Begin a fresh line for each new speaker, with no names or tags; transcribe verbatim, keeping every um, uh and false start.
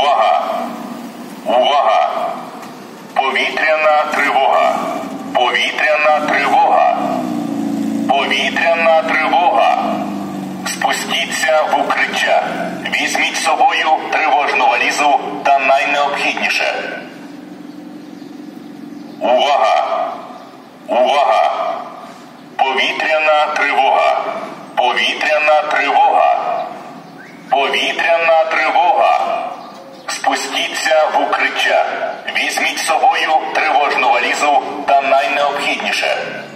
Увага! Увага! Повітряна тривога! Повітряна тривога! Повітряна тривога! Спустіться в укриття. Візьміть з собою тривожну валізу та найнеобхідніше. Увага! Увага! Повітряна тривога! Повітряна тривога! Повітряна тривога! Спустіться в укриття. Візьміть з собою тривожну валізу та найнеобхідніше.